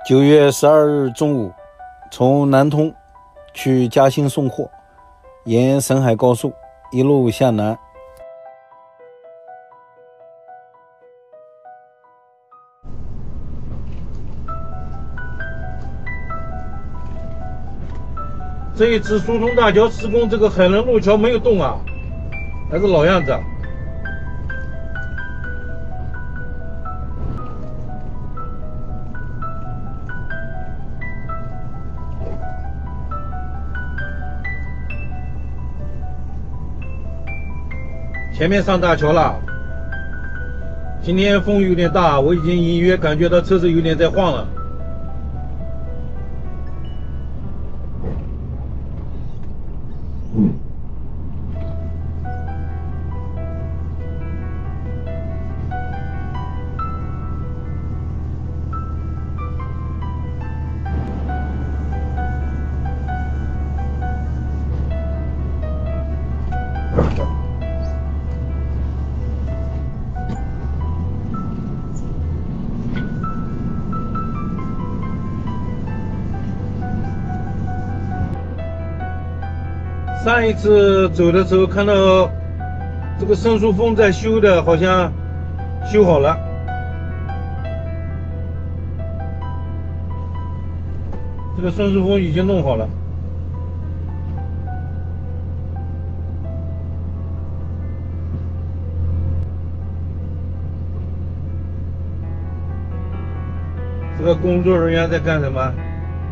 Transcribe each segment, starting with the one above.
9月12日中午，从南通去嘉兴送货，沿沈海高速一路向南。 这一次疏通大桥施工，这个海伦路桥没有动啊，还是老样子。前面上大桥了，今天风有点大，我已经隐约感觉到车子有点在晃了。上一次走的时候看到这个申诉峰在修的，好像修好了。这个申诉峰已经弄好了。这个工作人员在干什么？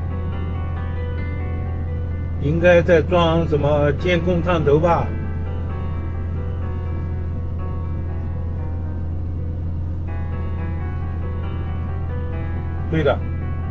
应该在装什么监控探头吧？对的。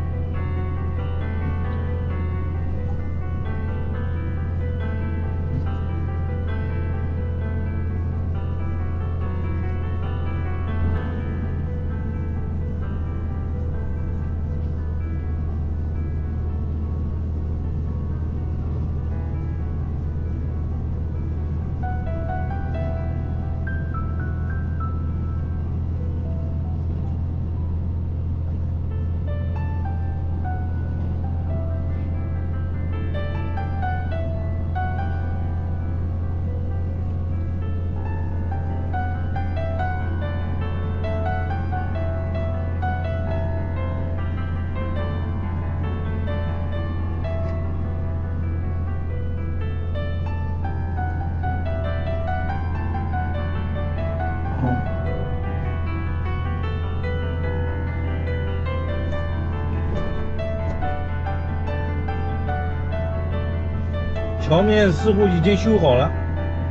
桥面似乎已经修好了，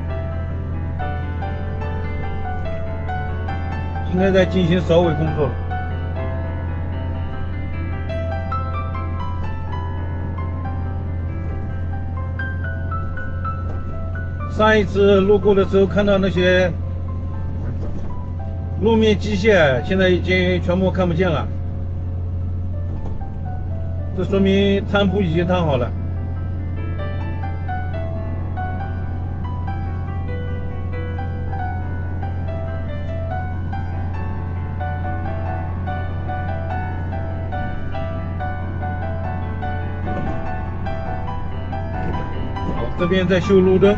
应该在进行扫尾工作了。上一次路过的时候看到那些路面机械，现在已经全部看不见了，这说明摊铺已经摊好了。这边在修路灯，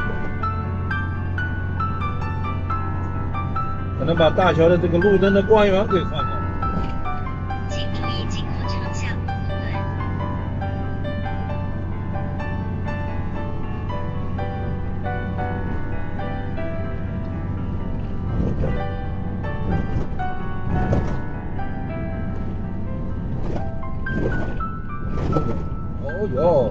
可能把大桥的这个路灯的光源给换掉。 请注意经过长下路路灯。哦哟。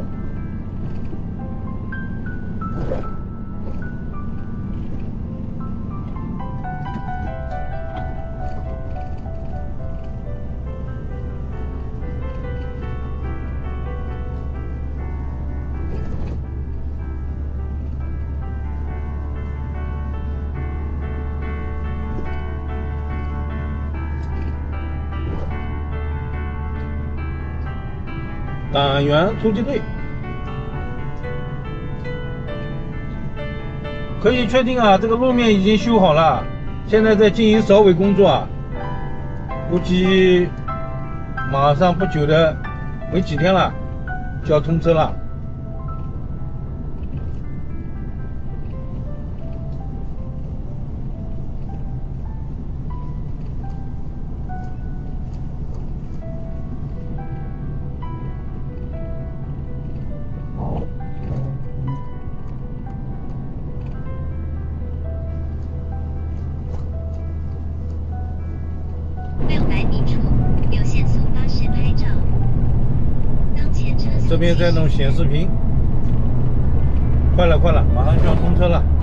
党员突击队，可以确定啊，这个路面已经修好了，现在在进行扫尾工作啊，估计马上不久的，没几天了，就要通车了。 600米处有限速巴士拍照。当前车速这边在弄显示屏，快了，马上就要通车了。